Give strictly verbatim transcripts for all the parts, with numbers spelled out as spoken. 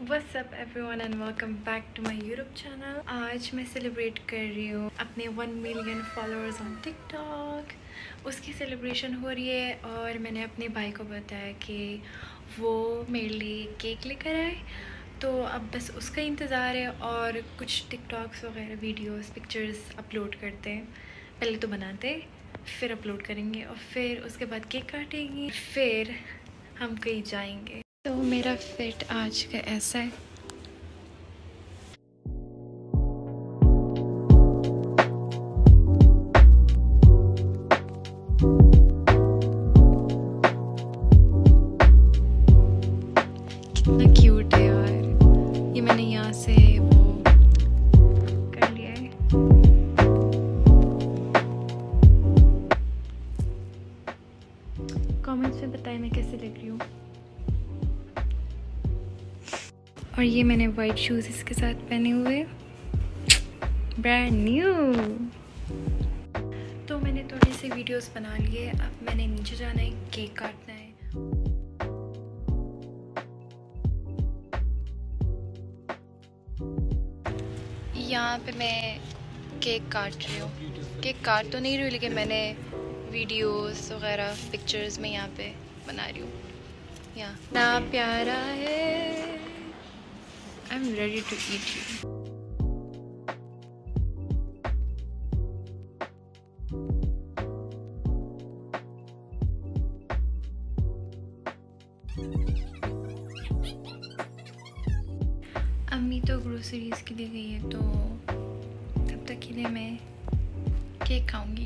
What's up everyone and welcome back to my YouTube channel। आज मैं celebrate कर रही हूँ अपने one million followers on TikTok. उसकी सेलिब्रेशन हो रही है और मैंने अपने भाई को बताया कि वो मेरे लिए केक लेकर आए, तो अब बस उसका इंतज़ार है और कुछ टिकटॉक्स वगैरह वीडियोस पिक्चर्स अपलोड करते हैं। पहले तो बनाते फिर अपलोड करेंगे और फिर उसके बाद केक काटेंगे, फिर हम कहीं जाएंगे। तो मेरा फिट आज का ऐसा है। कितना क्यूट है यार, ये मैंने यहाँ से वो कर लिया है। कमेंट्स में बताएं मैं कैसे लग रही हूँ। और ये मैंने वाइट शूज़ इसके साथ पहने हुए, ब्रांड न्यू। तो मैंने थोड़े से वीडियोस बना लिए, अब मैंने नीचे जाना है, केक काटना है। यहाँ पे मैं केक काट रही हूँ। केक काट तो नहीं रही हूँ, लेकिन मैंने वीडियोस वगैरह पिक्चर्स में यहाँ पे बना रही हूँ। यहाँ ना प्यारा है, I'm ready to eat you. अम्मी तो ग्रोसरीज के लिए गई है, तो तब तक के लिए मैं केक खाऊंगी।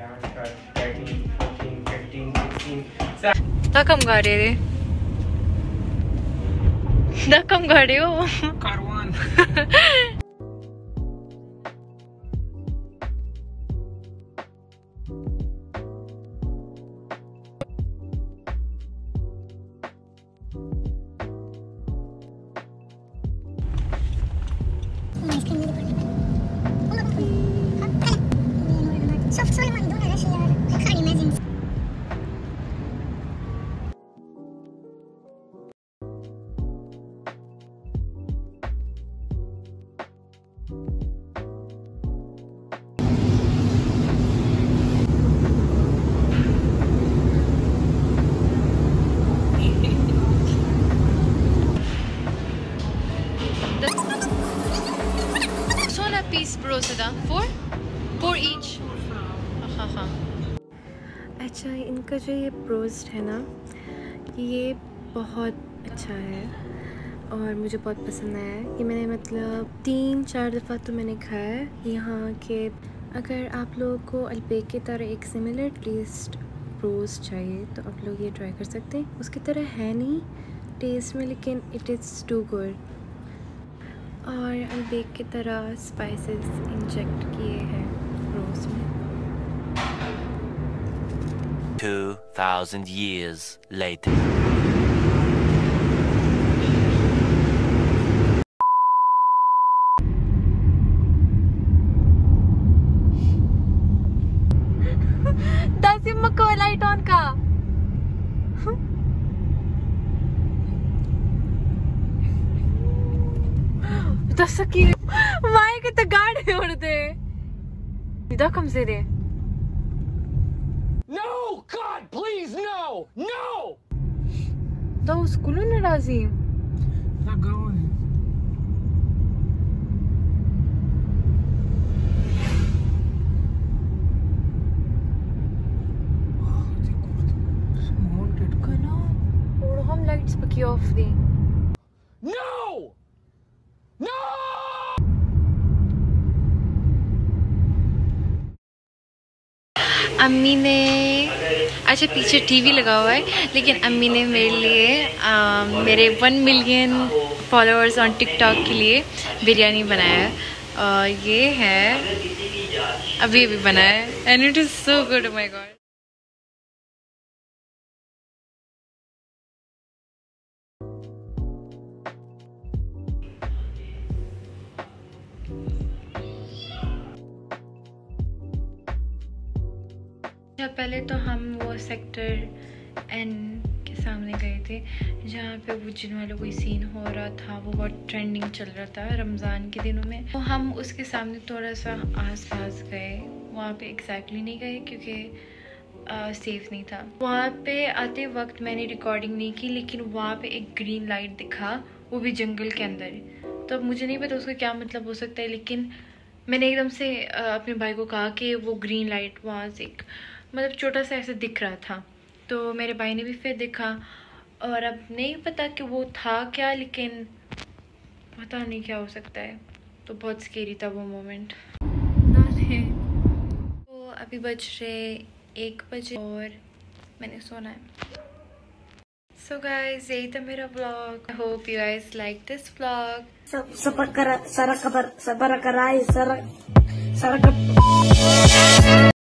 ता कम गा रहे थे दा कम गा रहे हो Karwan. Piece bro sada four four each। हाँ हाँ अच्छा, इनका जो ये ब्रोस्ट है ना, ये बहुत अच्छा है और मुझे बहुत पसंद आया है। ये मैंने मतलब तीन चार दफ़ा तो मैंने खाया है यहाँ के। अगर आप लोगों को अलबेक की तरह एक सिमिलर टेस्ट ब्रोस्ट चाहिए तो आप लोग ये ट्राई कर सकते हैं। उसकी तरह है नहीं टेस्ट में, लेकिन इट इज़ टू गुड। और अलबेक की तरह स्पाइसेस इंजेक्ट किए हैं रोस्ट में। Two thousand years later. दासिम मक्का लाइट ऑन का। दसकी माय के तो गाड़ी उड़ते इधर कम से दे। No, God, please, no, no. तो स्कूल में राजी लगाओ। कना और हम लाइट्स पकी ऑफ दी। No, no. अम्मी ने अच्छा पीछे टीवी लगा हुआ है, लेकिन अम्मी ने मेरे लिए आ, मेरे one million followers on TikTok के लिए बिरयानी बनाया है। और ये है अभी अभी बनाया है and it is so good. Oh my God. पहले तो हम वो सेक्टर एन के सामने गए थे जहाँ पे वो जिन वालों कोई सीन हो रहा था, वो बहुत ट्रेंडिंग चल रहा था रमज़ान के दिनों में। तो हम उसके सामने थोड़ा सा आस-पास गए, वहाँ पे एग्जैक्टली नहीं गए क्योंकि सेफ़ नहीं था। वहाँ पे आते वक्त मैंने रिकॉर्डिंग नहीं की, लेकिन वहाँ पे एक ग्रीन लाइट दिखा, वो भी जंगल के अंदर। तो अब मुझे नहीं पता उसका क्या मतलब हो सकता है, लेकिन मैंने एकदम से अपने भाई को कहा कि वो ग्रीन लाइट वहाँ से मतलब छोटा सा ऐसे दिख रहा था। तो मेरे भाई ने भी फिर देखा, और अब नहीं पता कि वो था क्या, लेकिन पता नहीं क्या हो सकता है। तो बहुत स्केरी था वो मोमेंट। तो अभी बज रहे एक बजे और मैंने सोना है। सो गाइस, यही था मेरा vlog. I hope you guys like this vlog. सब सब करा सारा खबर सब करा सारा सारा